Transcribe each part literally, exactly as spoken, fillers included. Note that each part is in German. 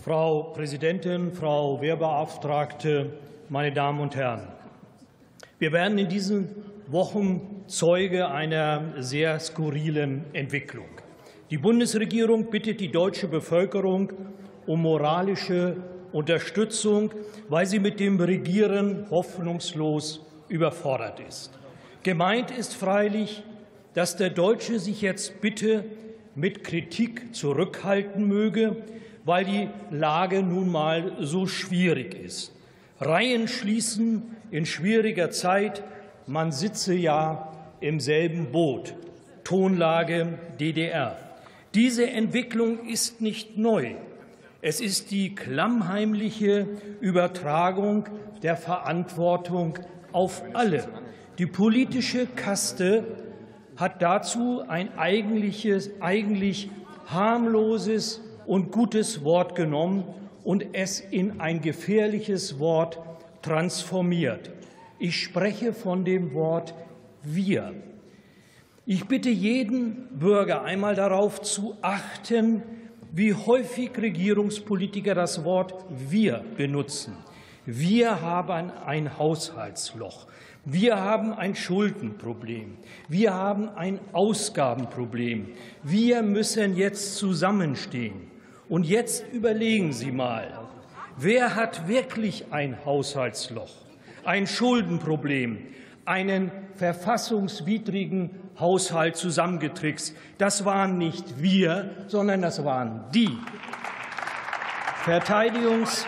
Frau Präsidentin, Frau Wehrbeauftragte, meine Damen und Herren! Wir werden in diesen Wochen Zeuge einer sehr skurrilen Entwicklung. Die Bundesregierung bittet die deutsche Bevölkerung um moralische Unterstützung, weil sie mit dem Regieren hoffnungslos überfordert ist. Gemeint ist freilich, dass der Deutsche sich jetzt bitte mit Kritik zurückhalten möge, weil die Lage nun mal so schwierig ist. Reihen schließen in schwieriger Zeit, man sitze ja im selben Boot. Tonlage D D R. Diese Entwicklung ist nicht neu. Es ist die klammheimliche Übertragung der Verantwortung auf alle. Die politische Kaste hat dazu ein eigentliches, eigentlich harmloses und gutes Wort genommen und es in ein gefährliches Wort transformiert. Ich spreche von dem Wort wir. Ich bitte jeden Bürger einmal darauf zu achten, wie häufig Regierungspolitiker das Wort wir benutzen. Wir haben ein Haushaltsloch. Wir haben ein Schuldenproblem. Wir haben ein Ausgabenproblem. Wir müssen jetzt zusammenstehen. Und jetzt überlegen Sie mal, wer hat wirklich ein Haushaltsloch, ein Schuldenproblem, einen verfassungswidrigen Haushalt zusammengetrickst? Das waren nicht wir, sondern das waren die. Verteidigungs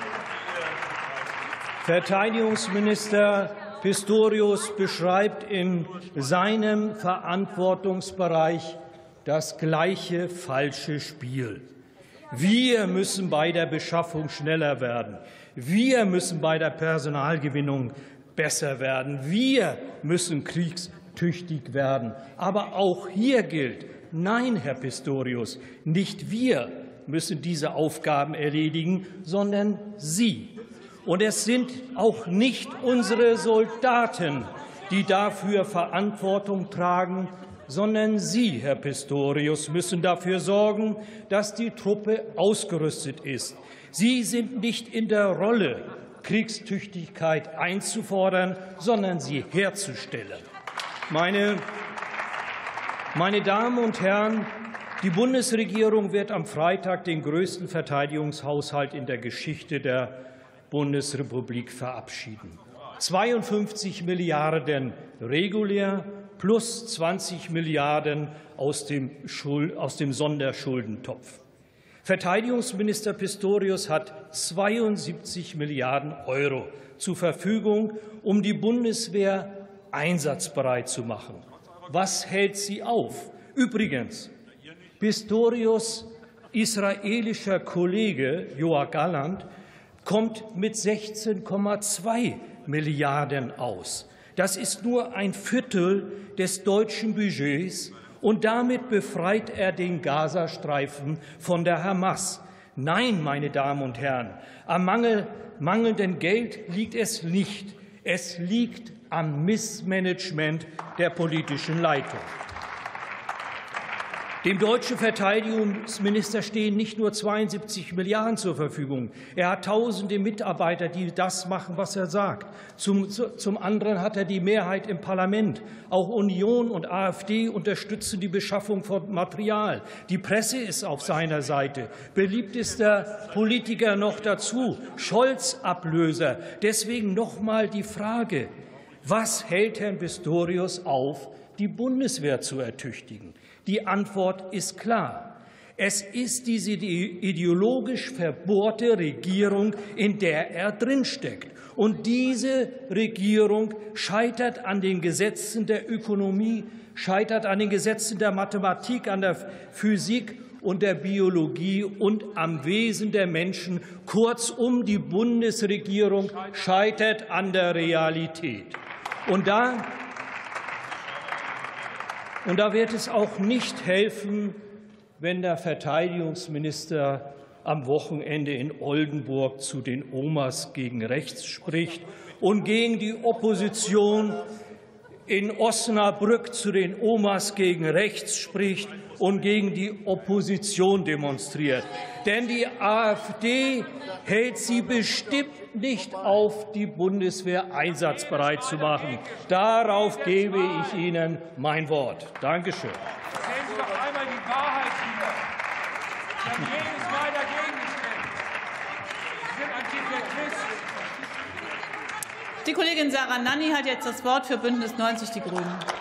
Verteidigungsminister Pistorius beschreibt in seinem Verantwortungsbereich das gleiche falsche Spiel. Wir müssen bei der Beschaffung schneller werden. Wir müssen bei der Personalgewinnung besser werden. Wir müssen kriegstüchtig werden. Aber auch hier gilt, nein, Herr Pistorius, nicht wir müssen diese Aufgaben erledigen, sondern Sie. Und es sind auch nicht unsere Soldaten, die dafür Verantwortung tragen, sondern Sie, Herr Pistorius, müssen dafür sorgen, dass die Truppe ausgerüstet ist. Sie sind nicht in der Rolle, Kriegstüchtigkeit einzufordern, sondern sie herzustellen. Meine, meine Damen und Herren, die Bundesregierung wird am Freitag den größten Verteidigungshaushalt in der Geschichte der Bundesrepublik verabschieden. zweiundfünfzig Milliarden regulär plus zwanzig Milliarden aus dem, aus dem Sonderschuldentopf. Verteidigungsminister Pistorius hat zweiundsiebzig Milliarden Euro zur Verfügung, um die Bundeswehr einsatzbereit zu machen. Was hält sie auf? Übrigens, Pistorius' israelischer Kollege Yoav Gallant kommt mit sechzehn Komma zwei Milliarden aus. Das ist nur ein Viertel des deutschen Budgets, und damit befreit er den Gazastreifen von der Hamas. Nein, meine Damen und Herren, am Mangel, mangelnden Geld liegt es nicht. Es liegt am Missmanagement der politischen Leitung. Dem deutschen Verteidigungsminister stehen nicht nur zweiundsiebzig Milliarden zur Verfügung. Er hat tausende Mitarbeiter, die das machen, was er sagt. Zum, zum anderen hat er die Mehrheit im Parlament. Auch Union und AfD unterstützen die Beschaffung von Material. Die Presse ist auf seiner Seite. Beliebtester Politiker noch dazu, Scholz-Ablöser. Deswegen noch mal die Frage, was hält Herrn Pistorius auf, die Bundeswehr zu ertüchtigen? Die Antwort ist klar. Es ist diese ideologisch verbohrte Regierung, in der er drinsteckt. Und diese Regierung scheitert an den Gesetzen der Ökonomie, scheitert an den Gesetzen der Mathematik, an der Physik und der Biologie und am Wesen der Menschen. Kurzum, die Bundesregierung scheitert an der Realität. Und da Und da wird es auch nicht helfen, wenn der Verteidigungsminister am Wochenende in Oldenburg zu den Omas gegen rechts spricht und gegen die Opposition in Osnabrück zu den Omas gegen rechts spricht und gegen die Opposition demonstriert. Denn die AfD hält sie bestimmt nicht auf, die Bundeswehr einsatzbereit zu machen. Darauf gebe ich Ihnen mein Wort. Dankeschön. Erzählen Sie doch einmal die Wahrheit wieder. Sie haben jedes Mal dagegen gestimmt. Sie sind Antifa-Christ. Die Kollegin Sarah Nanni hat jetzt das Wort für Bündnis neunzig Die Grünen.